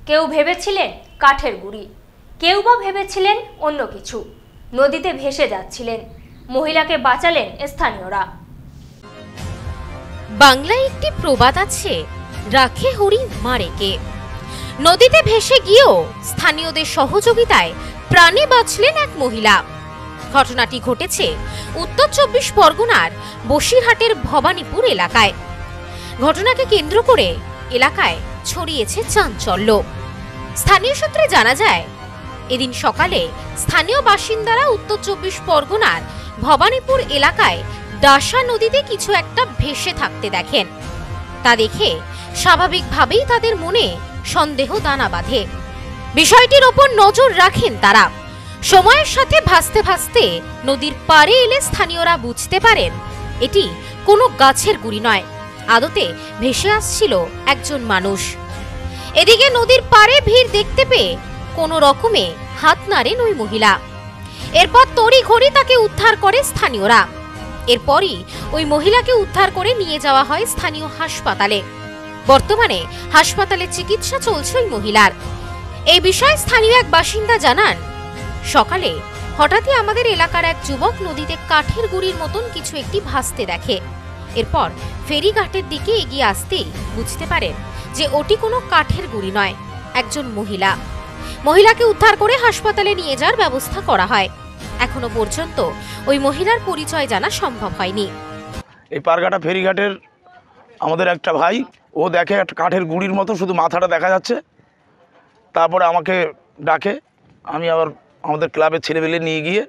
কেউ ভেবেছিলেন কাঠের গুঁড়ি, কেউ বা ভেবেছিলেন অন্য কিছু। নদীতে ভেসে যাচ্ছিলেন, মহিলাকে বাঁচালেন স্থানীয়রা। বাংলায় একটি প্রবাদ আছে, রাখে হরি মারে কে। নদীতে ভেসে গিয়েও স্থানীয়দের সহযোগিতায় প্রাণে বাঁচলেন এক মহিলা। ঘটনাটি ঘটেছে উত্তর ২৪ পরগনার বসিরহাটের ভবানীপুর এলাকায়। ঘটনাকে কেন্দ্র করে এলাকায় ছড়িয়েছে চাঞ্চল্য। স্থানীয় সূত্রে জানা যায়, এদিন সকালে স্থানীয় বাসিন্দারা উত্তর ২৪ পরগনার ভবানীপুর এলাকায় ডাসা নদীতে কিছু একটা ভেসে থাকতে দেখেন। তা দেখে স্বাভাবিকভাবেই তাদের মনে সন্দেহ দানা বাঁধে। বিষয়টির ওপর নজর রাখেন তারা। সময়ের সাথে ভাসতে ভাসতে নদীর পাড়ে এলে স্থানীয়রা বুঝতে পারেন এটি কোনো গাছের গুঁড়ি নয়, আদতে ভেসে আসছিল একজন মানুষ। এদিকে নদীর পাড়ে ভিড় দেখতে পেয়ে কোনো রকমে হাত নাড়েন ওই মহিলা। এরপর তড়িঘড়ি তাকে উদ্ধার করে স্থানীয়রা। এরপরই ওই মহিলাকে উদ্ধার করে নিয়ে যাওয়া হয় স্থানীয় হাসপাতালে। বর্তমানে হাসপাতালে চিকিৎসা চলছে ওই মহিলার। এই বিষয়ে স্থানীয় এক বাসিন্দা জানান, সকালে হঠাৎই আমাদের এলাকার এক যুবক নদীতে কাঠের গুঁড়ির মতন কিছু একটি ভাসতে দেখে। এরপর ফেরিঘাটের দিকে এগিয়ে আসতেই বুঝতে পারেন যে ওটি কোনো কাঠের গুঁড়ি নয়, একজন মহিলা। মহিলাকে উদ্ধার করে হাসপাতালে নিয়ে যাওয়ার ব্যবস্থা করা হয়। এখনো পর্যন্ত ওই মহিলার পরিচয় জানা সম্ভব হয়নি। এই পারঘাটা ফেরিঘাটের আমাদের একটা ভাই, ও দেখে একটা কাঠের গুঁড়ির মতো শুধু মাথাটা দেখা যাচ্ছে। তারপরে আমাকে ডাকে, আমি আবার আমাদের ক্লাবের ছেলেবেলে নিয়ে গিয়ে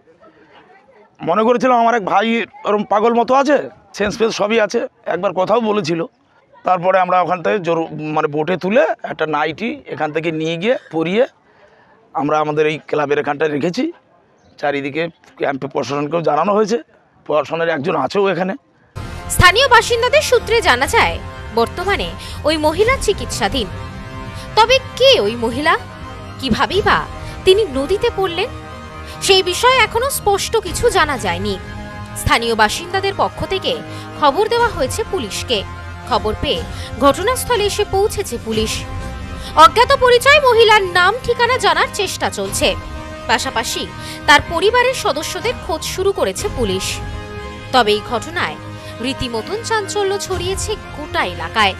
মনে করেছিলাম আমার এক ভাই ওরকম পাগল মতো আছে, সেন্স ফেন্স সবই আছে, একবার কথাও বলেছিল। তারপরে আমরা ওখান থেকে বোটে তুলে একটা নাইটি এখান থেকে নিয়ে গিয়ে পরিয়ে আমরা আমাদের এই ক্লাবের এখানটায় রেখেছি। চারিদিকে ক্যাম্পে প্রশাসনকেও জানানো হয়েছে, প্রশাসনের একজন আছেও এখানে। স্থানীয় বাসিন্দাদের সূত্রে জানা যায়, বর্তমানে ওই মহিলা চিকিৎসাধীন। তবে কে ওই মহিলা, কিভাবেই বা তিনি নদীতে পড়লেন, সেই বিষয়ে এখনো স্পষ্ট কিছু জানা যায়নি। স্থানীয় বাসিন্দাদের পক্ষ থেকে খবর দেওয়া হয়েছে পুলিশকে। খবর পেয়ে ঘটনাস্থলে এসে পৌঁছেছে পুলিশ। অজ্ঞাত পরিচয় মহিলার নাম ঠিকানা জানার চেষ্টা চলছে। পাশাপাশি তার পরিবারের সদস্যদের খোঁজ শুরু করেছে পুলিশ। তবে এই ঘটনায় রীতিমতন চাঞ্চল্য ছড়িয়েছে গোটা এলাকায়।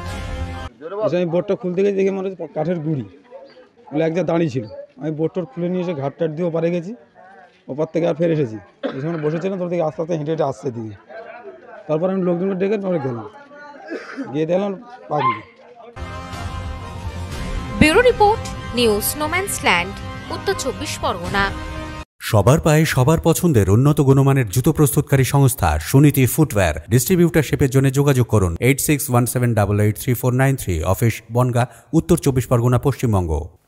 আমি বোটটা খুলতে গেছি, দেখে মনে হচ্ছে কাঠের গুঁড়ি এক জায়গায় দাঁড়িয়ে ছিল। আমি বোটটা খুলে নিয়ে এসে ঘাটটার দিয়ে ওপারে গেছি, ওপার থেকে আর ফের এসেছি। এই সময় বসেছিলাম, তোর দিকে আস্তে আস্তে হেঁটে হেঁটে আসছে দিকে। তারপর আমি লোকজনকে ডেকে পরে গেলাম, গিয়ে দেখলাম পাগলি। ব্যুরো রিপোর্ট, নিউজ নোম্যান্সল্যান্ড, উত্তর ২৪ পরগনা। সবার পায়ে সবার পছন্দের উন্নত গুণমানের জুতো প্রস্তুতকারী সংস্থা সুনীতি ফুটওয়্যার। ডিস্ট্রিবিউটারশিপের জন্য যোগাযোগ করুন 8617883493, অফিস বনগাঁ, উত্তর ২৪ পরগনা, পশ্চিমবঙ্গ।